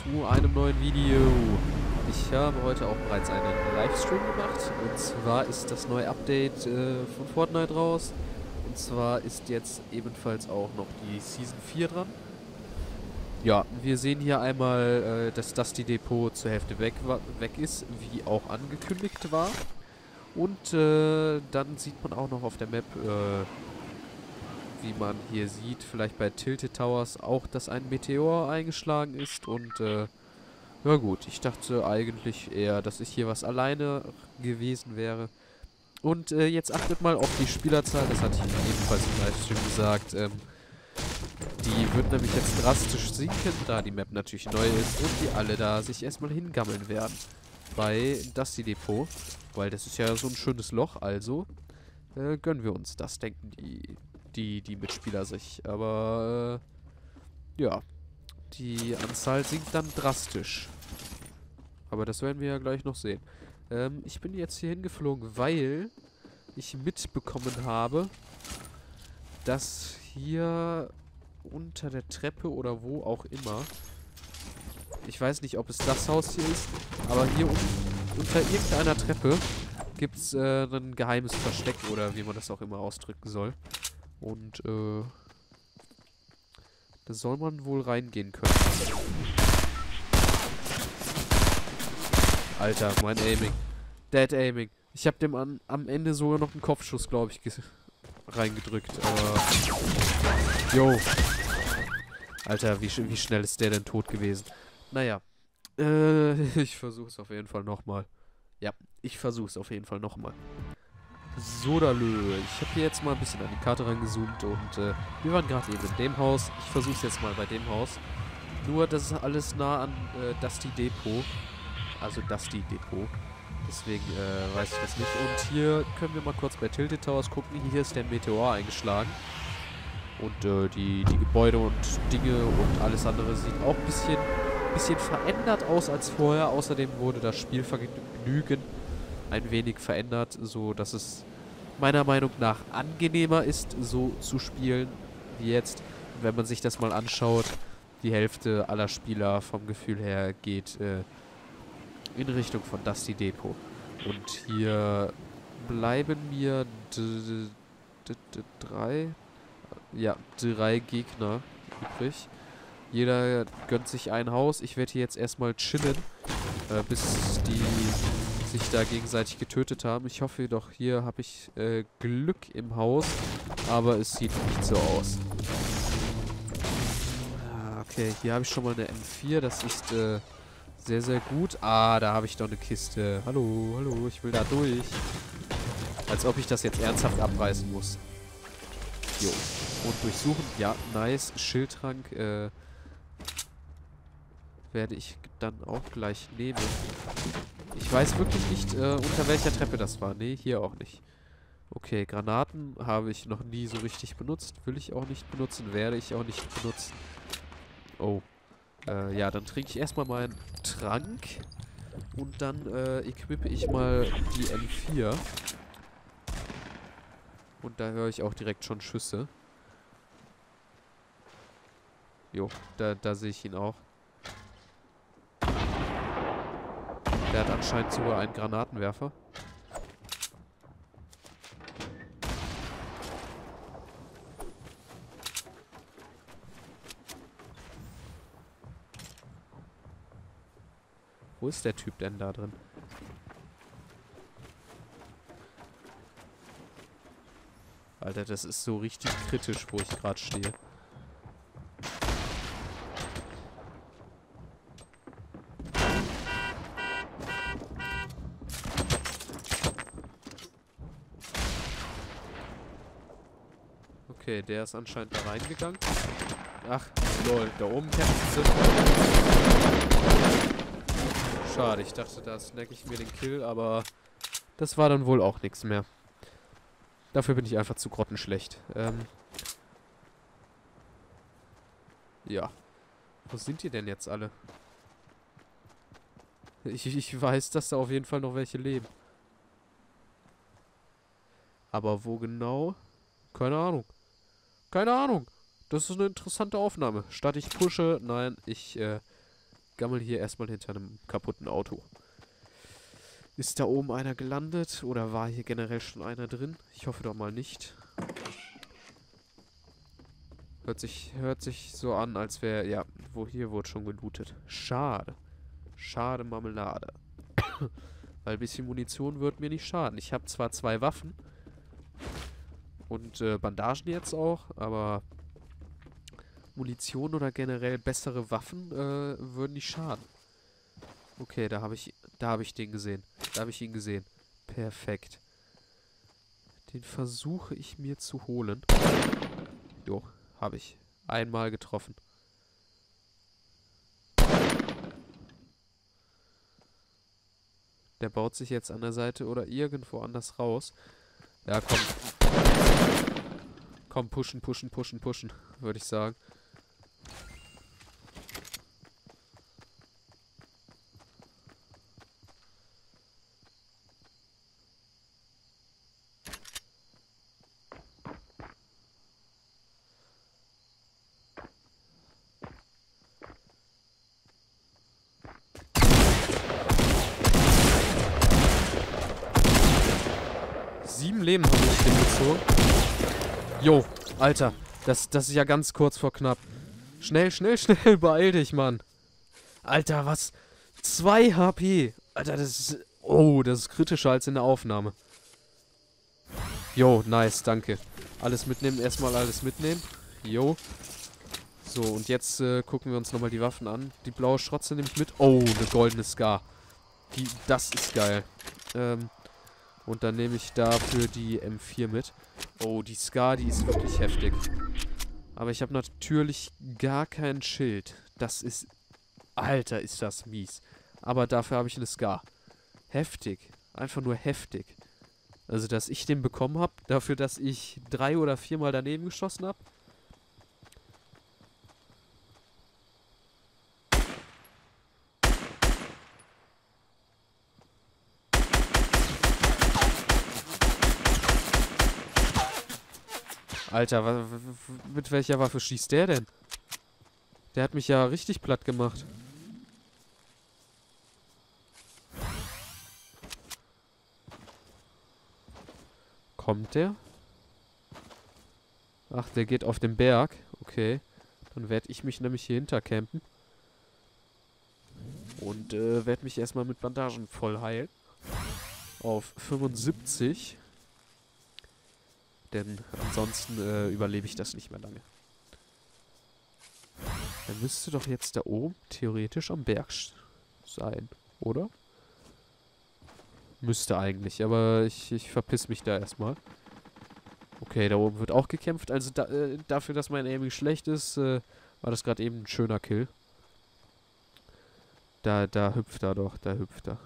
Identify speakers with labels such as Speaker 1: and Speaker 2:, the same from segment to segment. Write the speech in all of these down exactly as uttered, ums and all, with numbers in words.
Speaker 1: zu einem neuen Video. Ich habe heute auch bereits einen Livestream gemacht. Und zwar ist das neue Update äh, von Fortnite raus. Und zwar ist jetzt ebenfalls auch noch die Season vier dran. Ja, wir sehen hier einmal, äh, dass Dusty Depot zur Hälfte weg, weg ist, wie auch angekündigt war. Und äh, dann sieht man auch noch auf der Map, äh, wie man hier sieht, vielleicht bei Tilted Towers auch, dass ein Meteor eingeschlagen ist. Und äh, ja gut, ich dachte eigentlich eher, dass ich hier was alleine gewesen wäre. Und äh, jetzt achtet mal auf die Spielerzahl, das hatte ich ebenfalls im Livestream gesagt. Ähm, die wird nämlich jetzt drastisch sinken, da die Map natürlich neu ist und die alle da sich erstmal hingammeln werden. Bei Dusty Depot, weil das ist ja so ein schönes Loch, also äh, gönnen wir uns das, denken die, die, die Mitspieler sich. Aber äh, ja, die Anzahl sinkt dann drastisch. Aber das werden wir ja gleich noch sehen. Ähm, ich bin jetzt hier hingeflogen, weil ich mitbekommen habe, dass hier unter der Treppe oder wo auch immer, ich weiß nicht, ob es das Haus hier ist, aber hier un unter irgendeiner Treppe gibt es äh, ein geheimes Versteck oder wie man das auch immer ausdrücken soll. Und äh, da soll man wohl reingehen können. Alter, mein Aiming. Dead Aiming. Ich habe dem an, am Ende sogar noch einen Kopfschuss, glaube ich, reingedrückt. Aber jo. Alter, wie, sch wie schnell ist der denn tot gewesen? Naja. Äh, ich versuche es auf jeden Fall nochmal. Ja, ich versuche es auf jeden Fall nochmal. Sodalö. Ich habe hier jetzt mal ein bisschen an die Karte rangezoomt und äh, wir waren gerade eben in dem Haus. Ich versuche es jetzt mal bei dem Haus. Nur, das ist alles nah an äh, Dusty Depot. Also Dusty Depot. Deswegen äh, weiß ich das nicht. Und hier können wir mal kurz bei Tilted Towers gucken. Hier ist der Meteor eingeschlagen. Und äh, die, die Gebäude und Dinge und alles andere sieht auch ein bisschen, bisschen verändert aus als vorher. Außerdem wurde das Spielvergnügen ein wenig verändert, so dass es meiner Meinung nach angenehmer ist, so zu spielen wie jetzt. Wenn man sich das mal anschaut, die Hälfte aller Spieler vom Gefühl her geht äh, in Richtung von Dusty Depot. Und hier bleiben mir drei, ja, drei Gegner übrig. Jeder gönnt sich ein Haus. Ich werde hier jetzt erstmal chillen, äh, bis die sich da gegenseitig getötet haben. Ich hoffe jedoch, hier habe ich äh, Glück im Haus, aber es sieht nicht so aus. Ah, okay, hier habe ich schon mal eine M vier. Das ist äh, sehr, sehr gut. Ah, da habe ich doch eine Kiste. Hallo, hallo, ich will da durch. Als ob ich das jetzt ernsthaft abreißen muss. Jo. Und durchsuchen. Ja, nice. Schildtrank äh, werde ich dann auch gleich nehmen. Ich weiß wirklich nicht, äh, unter welcher Treppe das war. Nee, hier auch nicht. Okay, Granaten habe ich noch nie so richtig benutzt. Will ich auch nicht benutzen. Werde ich auch nicht benutzen. Oh. Äh, ja, dann trinke ich erstmal meinen Trank. Und dann äh, equippe ich mal die M vier. Und da höre ich auch direkt schon Schüsse. Jo, da, da sehe ich ihn auch. Der hat anscheinend sogar einen Granatenwerfer. Wo ist der Typ denn da drin? Alter, das ist so richtig kritisch, wo ich gerade stehe. Okay, der ist anscheinend da reingegangen. Ach, lol, da oben kämpfen sie. Schade, ich dachte, da snack ich mir den Kill, aber das war dann wohl auch nichts mehr. Dafür bin ich einfach zu grottenschlecht. Ähm ja. Wo sind die denn jetzt alle? Ich, ich weiß, dass da auf jeden Fall noch welche leben. Aber wo genau? Keine Ahnung. Keine Ahnung. Das ist eine interessante Aufnahme. Statt ich pushe, nein, ich äh, gammel hier erstmal hinter einem kaputten Auto. Ist da oben einer gelandet oder war hier generell schon einer drin? Ich hoffe doch mal nicht. Hört sich, hört sich so an, als wäre... Ja, wo hier wurde schon gelootet. Schade. Schade Marmelade. Weil ein bisschen Munition wird mir nicht schaden. Ich habe zwar zwei Waffen. Und äh, Bandagen jetzt auch, aber... Munition oder generell bessere Waffen äh, würden nicht schaden. Okay, da habe ich, da habe ich den gesehen. Da habe ich ihn gesehen. Perfekt. Den versuche ich mir zu holen. Jo, habe ich. Einmal getroffen. Der baut sich jetzt an der Seite oder irgendwo anders raus. Ja, komm. Komm, pushen, pushen, pushen, pushen, würde ich sagen. Sieben Leben habe ich den gezogen. Jo, Alter. Das, das ist ja ganz kurz vor knapp. Schnell, schnell, schnell. Beeil dich, Mann. Alter, was? zwei H P. Alter, das ist... Oh, das ist kritischer als in der Aufnahme. Jo, nice, danke. Alles mitnehmen, erstmal alles mitnehmen. Jo. So, und jetzt äh, gucken wir uns nochmal die Waffen an. Die blaue Schrotze nehme ich mit. Oh, eine goldene Scar. Die, das ist geil. Ähm... Und dann nehme ich dafür die M vier mit. Oh, die Scar, die ist wirklich heftig. Aber ich habe natürlich gar kein Schild. Das ist... Alter, ist das mies. Aber dafür habe ich eine Scar. Heftig. Einfach nur heftig. Also, dass ich den bekommen habe, dafür, dass ich drei oder viermal daneben geschossen habe. Alter, wa- wa- mit welcher Waffe schießt der denn? Der hat mich ja richtig platt gemacht. Kommt der? Ach, der geht auf den Berg. Okay. Dann werde ich mich nämlich hier hintercampen. Und äh, werde mich erstmal mit Bandagen voll heilen. Auf fünfundsiebzig. Denn ansonsten äh, überlebe ich das nicht mehr lange. Er müsste doch jetzt da oben theoretisch am Berg sein, oder? Müsste eigentlich, aber ich, ich verpiss mich da erstmal. Okay, da oben wird auch gekämpft. Also da, äh, dafür, dass mein Aiming schlecht ist, äh, war das gerade eben ein schöner Kill. Da, da hüpft er doch, da hüpft er.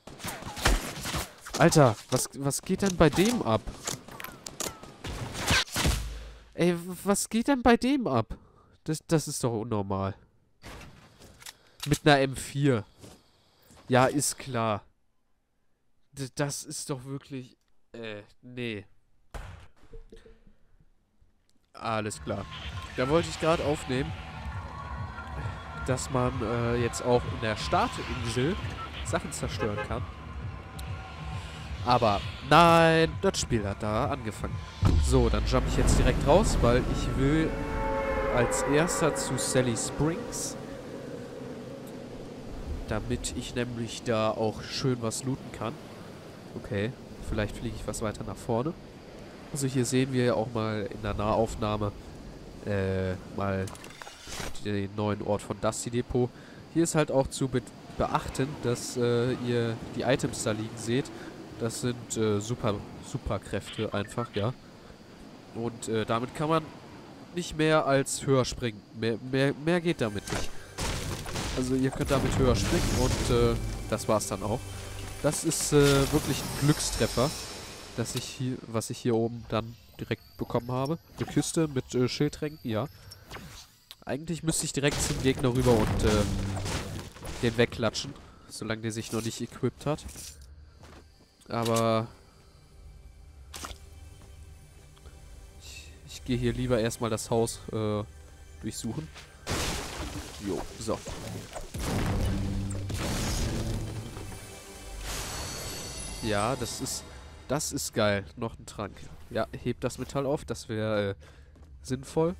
Speaker 1: Alter, was, was geht denn bei dem ab? Ey, was geht denn bei dem ab? Das, das ist doch unnormal. Mit einer M vier. Ja, ist klar. D das ist doch wirklich... Äh, nee. Alles klar. Da wollte ich gerade aufnehmen, dass man äh, jetzt auch in der Startinsel Sachen zerstören kann. Aber nein, das Spiel hat da angefangen. So, dann jump ich jetzt direkt raus, weil ich will als erster zu Sally Springs. Damit ich nämlich da auch schön was looten kann. Okay, vielleicht fliege ich was weiter nach vorne. Also hier sehen wir ja auch mal in der Nahaufnahme äh, mal den neuen Ort von Dusty Depot. Hier ist halt auch zu be beachten, dass äh, ihr die Items da liegen seht. Das sind äh, super, Superkräfte einfach, ja. Und äh, damit kann man nicht mehr als höher springen. Mehr, mehr, mehr geht damit nicht. Also ihr könnt damit höher springen und äh, das war's dann auch. Das ist äh, wirklich ein Glückstreffer, dass ich hier, was ich hier oben dann direkt bekommen habe. Eine Küste mit äh, Schildtränken, ja. Eigentlich müsste ich direkt zum Gegner rüber und äh, den wegklatschen, solange der sich noch nicht equipped hat. Aber ich, ich gehe hier lieber erstmal das Haus äh, durchsuchen. Jo, so. Ja, das ist, das ist geil. Noch ein Trank. Ja, hebt das Metall auf, das wäre äh, sinnvoll.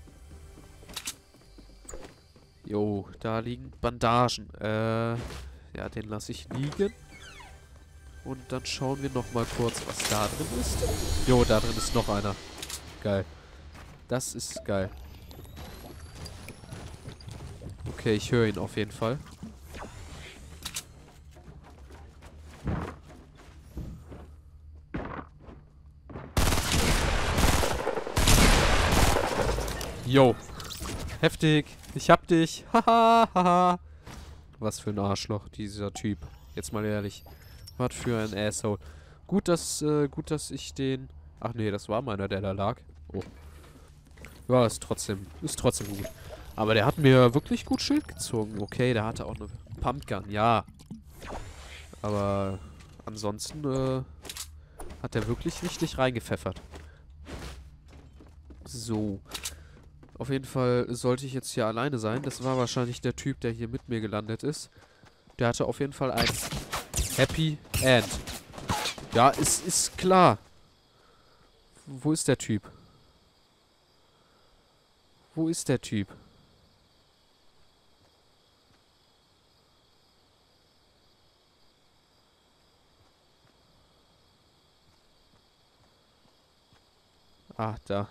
Speaker 1: Jo, da liegen Bandagen. Äh, ja, den lasse ich liegen. Und dann schauen wir nochmal kurz, was da drin ist. Jo, da drin ist noch einer. Geil. Das ist geil. Okay, ich höre ihn auf jeden Fall. Jo. Heftig. Ich hab dich. Haha, haha. Was für ein Arschloch, dieser Typ. Jetzt mal ehrlich. Was für ein Asshole. Gut, dass, äh, gut, dass ich den... Ach nee, das war meiner, der da lag. Oh. Ja, ist trotzdem, ist trotzdem gut. Aber der hat mir wirklich gut Schild gezogen. Okay, der hatte auch eine Pumpgun, ja. Aber ansonsten, äh, hat er wirklich richtig reingepfeffert. So. Auf jeden Fall sollte ich jetzt hier alleine sein. Das war wahrscheinlich der Typ, der hier mit mir gelandet ist. Der hatte auf jeden Fall ein Happy End. Ja, ist, ist klar. Wo ist der Typ? Wo ist der Typ? Ah, da.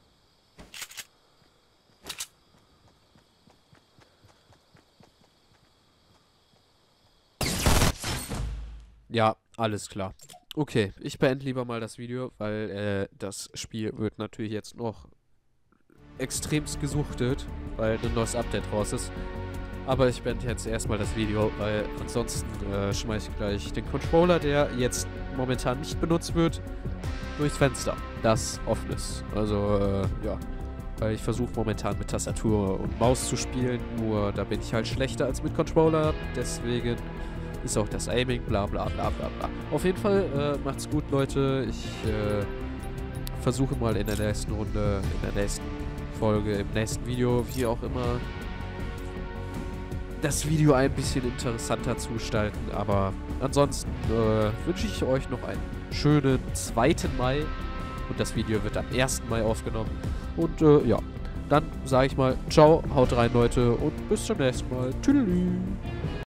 Speaker 1: Ja, alles klar. Okay, ich beende lieber mal das Video, weil äh, das Spiel wird natürlich jetzt noch extremst gesuchtet, weil ein neues Update raus ist. Aber ich beende jetzt erstmal das Video, weil ansonsten äh, schmeiße ich gleich den Controller, der jetzt momentan nicht benutzt wird, durchs Fenster, das offen ist. Also, äh, ja. Weil ich versuche momentan mit Tastatur und Maus zu spielen, nur da bin ich halt schlechter als mit Controller, deswegen ist auch das Aiming, bla bla bla bla bla. Auf jeden Fall, äh, macht's gut, Leute. Ich äh, versuche mal in der nächsten Runde, in der nächsten Folge, im nächsten Video, wie auch immer, das Video ein bisschen interessanter zu gestalten. Aber ansonsten äh, wünsche ich euch noch einen schönen zweiten Mai. Und das Video wird am ersten Mai aufgenommen. Und äh, ja, dann sage ich mal, ciao, haut rein, Leute, und bis zum nächsten Mal. Tschüss.